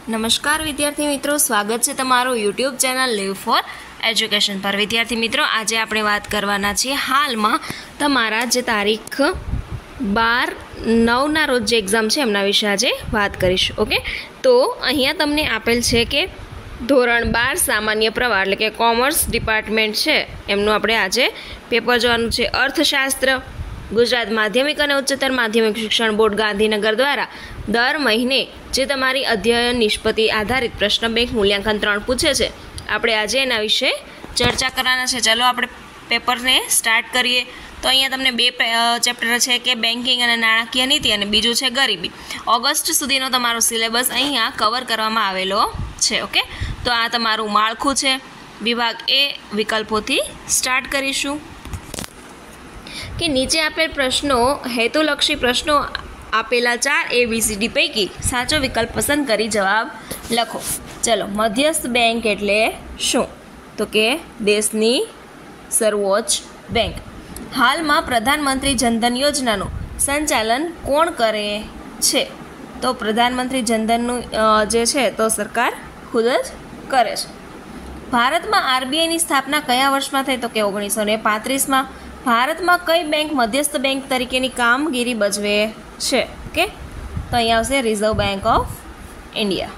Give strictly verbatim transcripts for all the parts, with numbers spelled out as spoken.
નમસ્કાર વિદ્યાર્થી મિત્રો, સ્વાગત છે તમારું YouTube channel live for education પર। વિદ્યાર્થી મિત્રો, આજે આપણે વાત કરવાના છીએ હાલમાં તમારા જે તારીખ બાર નવના રોજ જે એક્ઝામ છે એમના વિશે આજે વાત કરીશું। ઓકે, તો અહીંયા તમને આપેલ છે કે ધોરણ બાર સામાન્ય પ્રવાહ એટલે કે કોમર્સ ડિપાર્ટમેન્ટ છે એમનું આપણે આજે પેપર જોવાનું છે। અર્થશાસ્ત્ર ગુજરાત માધ્યમિક અને ઉચ્ચતર માધ્યમિક શિક્ષણ બોર્ડ ગાંધીનગર દ્વારા દર મહિને જે તમારી અધ્યયન નિષ્પત્તિ આધારિત પ્રશ્ન બેંક મૂલ્યાંકન ત્રણ પૂછે છે, આપણે આજે એના વિશે ચર્ચા કરવાના છે। ચાલો આપણે પેપરને સ્ટાર્ટ કરીએ। તો અહીંયા તમને બે ચેપ્ટર છે કે બેન્કિંગ અને નાણાકીય નીતિ અને બીજું છે ગરીબી। ઓગસ્ટ સુધીનો તમારો સિલેબસ અહીંયા કવર કરવામાં આવેલો છે। ઓકે, તો આ તમારું માળખું છે। વિભાગ એ વિકલ્પોથી સ્ટાર્ટ કરીશું કે નીચે આપેલ પ્રશ્નો હેતુલક્ષી પ્રશ્નો આપેલા ચાર એબીસીડી પૈકી સાચો વિકલ્પ પસંદ કરી જવાબ લખો। ચલો, મધ્યસ્થ બેંક એટલે શું? તો કે દેશની સર્વોચ્ચ બેંક। હાલમાં પ્રધાનમંત્રી જનધન યોજનાનું સંચાલન કોણ કરે છે? તો પ્રધાનમંત્રી જનધનનું જે છે તો સરકાર ખુદ જ કરે છે। ભારતમાં આરબીઆઈની સ્થાપના કયા વર્ષમાં થઈ? તો કે ઓગણીસો ને પાંત્રીસમાં। ભારતમાં કઈ બેંક મધ્યસ્થ બેંક તરીકેની કામગીરી ભજવે છે? ઓકે, તો અહીંયા આવશે રિઝર્વ બેંક ઓફ ઇન્ડિયા।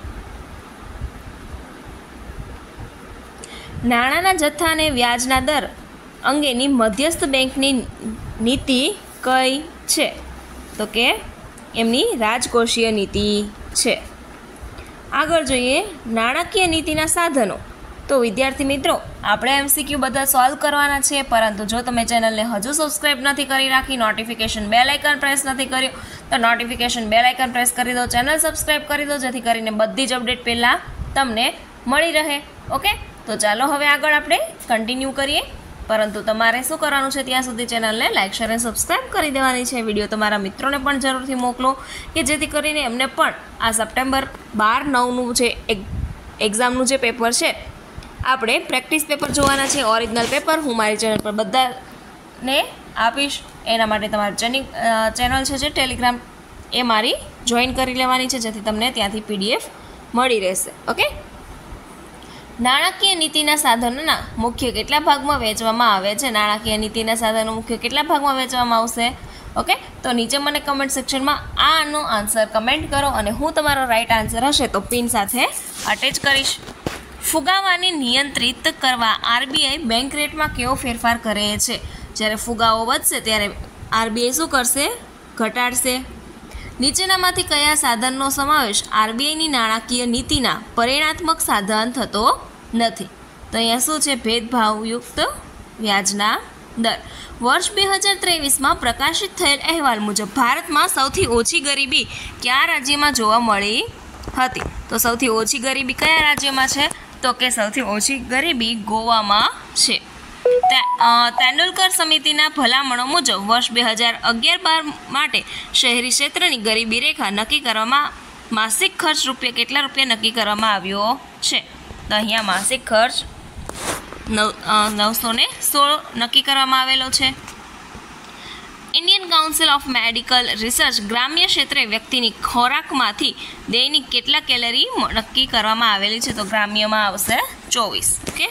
નાણાંના જથ્થા અને વ્યાજના દર અંગેની મધ્યસ્થ બેંકની નીતિ કઈ છે? તો કે એમની રાજકોષીય નીતિ છે। આગળ જોઈએ નાણાકીય નીતિના સાધનો। તો વિદ્યાર્થી મિત્રો, આપણે એમસીક્યુ બધા સોલ્વ કરવાના છે, પરંતુ જો તમે ચેનલને હજુ સબસ્ક્રાઈબ નથી કરી રાખી, નોટિફિકેશન બેલ આઇકન પ્રેસ નથી કર્યું, તો નોટિફિકેશન બેલ આઇકન પ્રેસ કરી દો, ચેનલ સબસ્ક્રાઈબ કરી દો, જેથી કરીને બધી જ અપડેટ પહેલાં તમને મળી રહે। ઓકે, તો ચાલો હવે આગળ આપણે કન્ટિન્યુ કરીએ, પરંતુ તમારે શું કરવાનું છે? ત્યાં સુધી ચેનલને લાઇક શેર અને સબસ્ક્રાઈબ કરી દેવાની છે। વિડીયો તમારા મિત્રોને પણ જરૂરથી મોકલો કે જેથી કરીને એમને પણ આ સપ્ટેમ્બર બાર નવનું જે એક્ઝામનું જે પેપર છે આપણે પ્રેક્ટિસ પેપર જોવાના છે, ઓરિજિનલ પેપર હું મારી ચેનલ પર બધાને આપીશ। એના માટે તમારી ચેનિંગ ચેનલ છે જે ટેલિગ્રામ એ મારી જોઈન કરી લેવાની છે, જેથી તમને ત્યાંથી પીડીએફ મળી રહેશે। ઓકે, નાણાકીય નીતિના સાધનોના મુખ્ય કેટલા ભાગમાં વહેંચવામાં આવે છે? નાણાકીય નીતિના સાધનો મુખ્ય કેટલા ભાગમાં વહેંચવામાં આવશે? ઓકે, તો નીચે મને કમેન્ટ સેક્શનમાં આનો આન્સર કમેન્ટ કરો અને હું તમારો રાઈટ આન્સર હશે તો પિન સાથે અટેચ કરીશ। ફુગાવાને નિયંત્રિત કરવા આરબીઆઈ બેંક રેટમાં કેવો ફેરફાર કરે છે? જ્યારે ફુગાવો વધશે ત્યારે આરબીઆઈ શું કરશે? ઘટાડશે। નીચેનામાંથી કયા સાધનનો સમાવેશ આરબીઆઈની નાણાકીય નીતિના પરિણાત્મક સાધન થતો નથી? તો અહીંયા શું છે? ભેદભાવયુક્ત વ્યાજના દર। વર્ષ બે હજાર ત્રેવીસમાં પ્રકાશિત થયેલ અહેવાલ મુજબ ભારતમાં સૌથી ઓછી ગરીબી કયા રાજ્યમાં જોવા મળી હતી? તો સૌથી ઓછી ગરીબી કયા રાજ્યમાં છે? તો કે સૌથી ઓછી ગરીબી ગોવામાં છે। તેંડુલકર સમિતિના ભલામણો મુજબ વર્ષ બે હજાર અગિયાર બાર માટે શહેરી ક્ષેત્રની ગરીબી રેખા નક્કી કરવામાં માસિક ખર્ચ રૂપિયા કેટલા રૂપિયા નક્કી કરવામાં આવ્યો છે? તો અહીંયા માસિક ખર્ચ નવ નવસો ને સોળ નક્કી કરવામાં આવેલો છે। Indian Council of Medical Research ગ્રામ્ય ક્ષેત્રે વ્યક્તિની ખોરાકમાંથી દૈનિક કેટલા કેલરી નક્કી કરવામાં આવેલી છે? તો ગ્રામ્યમાં આવશે ચોવીસ। ઓકે,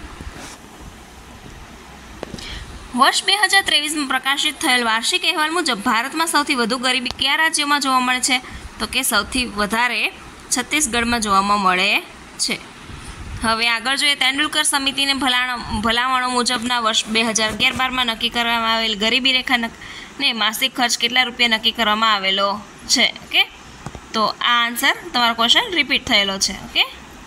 વર્ષ બે હજાર ત્રેવીસમાં પ્રકાશિત થયેલ વાર્ષિક અહેવાલ મુજબ ભારતમાં સૌથી વધુ ગરીબી કયા રાજ્યમાં જોવા મળે છે? તો કે સૌથી વધારે છત્તીસગઢમાં જોવામાં મળે છે। હવે આગળ જોઈએ તેંડુલકર સમિતિને ભલામણો ભલામણો મુજબના વર્ષ બે હજાર અગિયાર બારમાં નક્કી કરવામાં આવેલ ગરીબી રેખા ને માસિક ખર્ચ કેટલા રૂપિયા નક્કી કરવામાં આવેલો છે? ઓકે, તો આ આન્સર તમારો ક્વેશ્ચન રિપીટ થયેલો છે। ઓકે,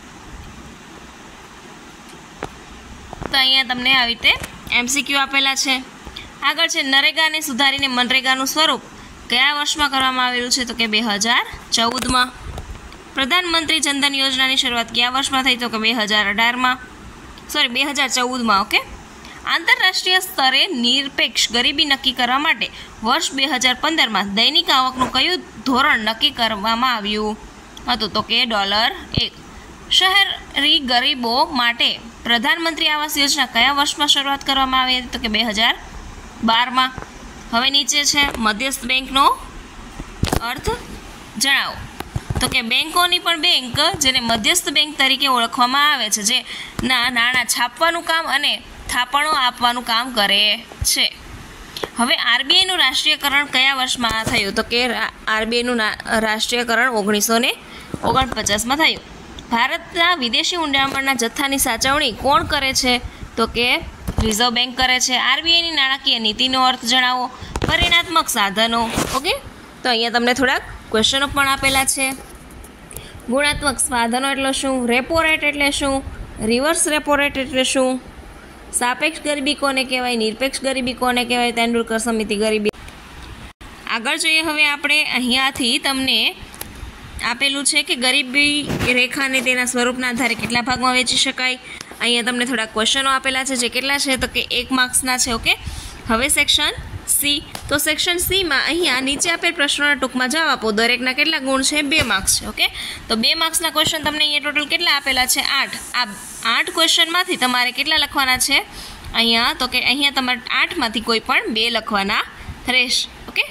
તો અહીંયા તમને આવી રીતે એમસીક્યુ આપેલા છે। આગળ છે નરેગાને સુધારીને મનરેગાનું સ્વરૂપ કયા વર્ષમાં કરવામાં આવેલું છે? તો કે બે હજાર ચૌદમાં। પ્રધાનમંત્રી જનધન યોજનાની શરૂઆત કયા વર્ષમાં થઈ? તો કે બે હજાર અઢારમાં સોરી બે હજાર ચૌદમાં। ઓકે, આંતરરાષ્ટ્રીય સ્તરે નિરપેક્ષ ગરીબી નક્કી કરવા માટે વર્ષ બે હજાર પંદરમાં દૈનિક આવકનું કયું ધોરણ નક્કી કરવામાં આવ્યું હતું? તો કે ડોલર એક। શહેરી ગરીબો માટે પ્રધાનમંત્રી આવાસ યોજના કયા વર્ષમાં શરૂઆત કરવામાં આવી હતી? તો કે બે હજાર બારમાં। હવે નીચે છે મધ્યસ્થ બેંકનો અર્થ જણાવો। તો તો કે બેંકોની પણ બેંક જેને મધ્યસ્થ બેંક તરીકે ઓળખવામાં આવે છે, જે ના નાણાં છાપવાનું કામ અને થાપણો આપવાનું કામ કરે છે. હવે આરબીઆઈનું રાષ્ટ્રીયકરણ કયા વર્ષમાં થયું? તો કે આરબીઆઈનું રાષ્ટ્રીયકરણ ઓગણીસો ને ઓગણપચાસમાં થયું. ભારતના વિદેશી ઊંડાણના જથ્થાની સાચવણી કોણ કરે છે? તો કે રિઝર્વ બેંક કરે છે. આરબીઆઈની નાણાકીય નીતિનો અર્થ જણાવો. પરિણાત્મક સાધનો. ઓકે, તો અહીંયા તમને થોડાક ક્વેશ્ચનો પણ આપેલા છે. ગુણાત્મક સાધનો એટલે શું? રેપો રેટ એટલે શું? રિવર્સ રેપો રેટ એટલે શું? સાપેક્ષ ગરીબી કોને કહેવાય? નિરપેક્ષ ગરીબી કોને કહેવાય? તેંડુલકર સમિતિ ગરીબી. આગળ જોઈએ હવે આપણે. અહીંયાથી તમને આપેલું છે કે ગરીબી રેખાને તેના સ્વરૂપના આધારે કેટલા ભાગમાં વેચી શકાય. અહીંયા તમને થોડા ક્વેશ્ચનો આપેલા છે, જે કેટલા છે? તો કે એક માર્ક્સના છે. ઓકે, હવે સેક્શન સી. તો સેક્શન સીમાં અહીંયા નીચે આપેલ પ્રશ્નોના ટૂંકમાં જવાબ આપો. દરેકના કેટલા ગુણ છે? બે માર્ક્સ છે. ઓકે, તો બે માર્ક્સના ક્વેશ્ચન તમને અહીંયા ટોટલ કેટલા આપેલા છે? આઠ. આ આઠ ક્વેશ્ચનમાંથી તમારે કેટલા લખવાના છે અહીંયા? તો કે અહીંયા તમારે આઠમાંથી કોઈ પણ બે લખવાના રહેશે. ઓકે,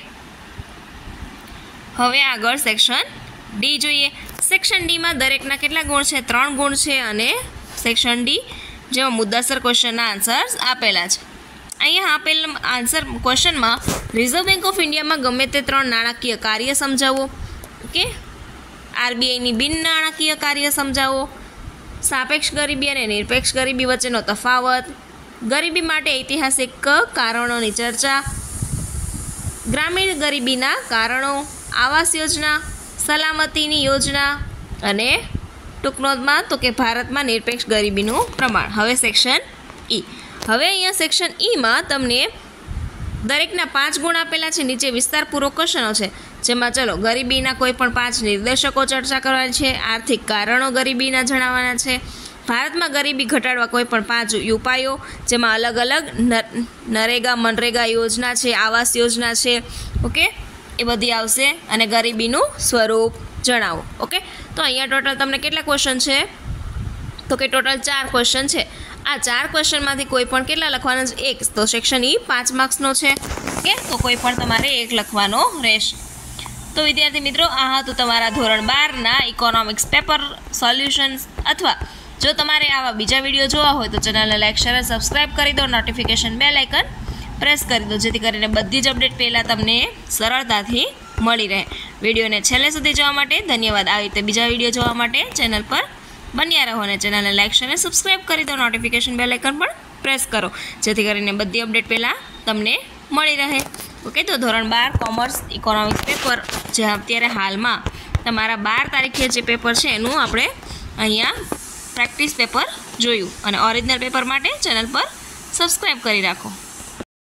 હવે આગળ સેક્શન ડી જોઈએ. સેક્શન ડીમાં દરેકના કેટલા ગુણ છે? ત્રણ ગુણ છે. અને સેક્શન ડી જેમાં મુદ્દાસર ક્વેશ્ચનના આન્સર્સ આપેલા છે. અહીંયા આપેલ આન્સર ક્વેશ્ચનમાં રિઝર્વ બેંક ઓફ ઇન્ડિયામાં ગમે તે ત્રણ નાણાકીય કાર્ય સમજાવો. ઓકે, આરબીઆઈની બિન નાણાકીય કાર્ય સમજાવો. સાપેક્ષ ગરીબી અને નિરપેક્ષ ગરીબી વચ્ચેનો તફાવત. ગરીબી માટે ઐતિહાસિક કારણોની ચર્ચા. ગ્રામીણ ગરીબીના કારણો. આવાસ યોજના. સલામતીની યોજના. અને ટૂંકનોંધમાં તો કે ભારતમાં નિરપેક્ષ ગરીબીનું પ્રમાણ. હવે સેક્શન ઈ. હવે અહીંયા સેક્શન ઈમાં તમને દરેકના પાંચ ગુણ આપેલા છે. નીચે વિસ્તારપૂર્વક ક્વેશ્ચનો છે, જેમાં ચલો ગરીબીના કોઈ પણ પાંચ નિર્દેશકો ચર્ચા કરવાની છે. આર્થિક કારણો ગરીબીના જણાવવાના છે. ભારતમાં ગરીબી ઘટાડવા કોઈ પણ પાંચ ઉપાયો, જેમાં અલગ અલગ નરેગા મનરેગા યોજના છે, આવાસ યોજના છે. ઓકે, એ બધી આવશે. અને ગરીબીનું સ્વરૂપ જણાવો. ઓકે, તો અહીંયા ટોટલ તમને કેટલા ક્વેશ્ચન છે? તો કે ટોટલ ચાર ક્વેશ્ચન છે. આ ચાર ક્વેશ્ચનમાંથી કોઈ પણ કેટલા લખવાના છે? એક. તો સેક્શન ઈ પાંચ માર્ક્સનો છે. ઓકે, તો કોઈ પણ તમારે એક લખવાનો રહેશે. તો વિદ્યાર્થી મિત્રો, આ હતું તમારા ધોરણ બારના ઇકોનોમિક્સ પેપર સોલ્યુશન્સ. અથવા જો તમારે આવા બીજા વિડીયો જોવા હોય તો ચેનલને લાઈક, શેર અને સબસ્ક્રાઈબ કરી દો. નોટિફિકેશન બેલ આઇકન પ્રેસ કરી દો, જેથી કરીને બધી જ અપડેટ પહેલાં તમને સરળતાથી મળી રહે. વિડીયોને છેલ્લે સુધી જોવા માટે ધન્યવાદ. આવી રીતે બીજા વિડીયો જોવા માટે ચેનલ પર બન્યા રહો અને ચેનલને લાઈક અને સબસ્ક્રાઈબ કરી દો. નોટિફિકેશન બેલ આઇકન પણ પ્રેસ કરો, જેથી કરીને બધી અપડેટ પહેલાં તમને મળી રહે. ઓકે, તો ધોરણ બાર કોમર્સ ઇકોનોમિક્સ પેપર જે અત્યારે હાલમાં તમારા બાર તારીખે જે પેપર છે એનું આપણે અહીંયા પ્રેક્ટિસ પેપર જોયું. અને ઓરિજિનલ પેપર માટે ચેનલ પર સબસ્ક્રાઈબ કરી રાખો.